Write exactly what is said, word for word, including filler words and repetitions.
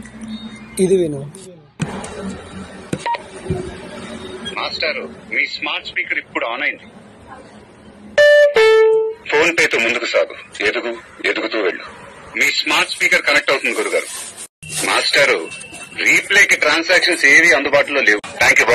ఇది విను. మాస్టర్, మీ స్మార్ట్ స్పీకర్ ఇప్పుడు ఆన్ అయింది. ఫోన్ పేతో ముందుకు సాగు, ఎదుగు ఎదుగుతూ వెళ్ళు. మీ స్మార్ట్ స్పీకర్ కనెక్ట్ అవుతుంది గురుగారు. మాస్టారు, రీప్లేకి ట్రాన్సాక్షన్స్ ఏవి అందుబాటులో లేవు. Thank you.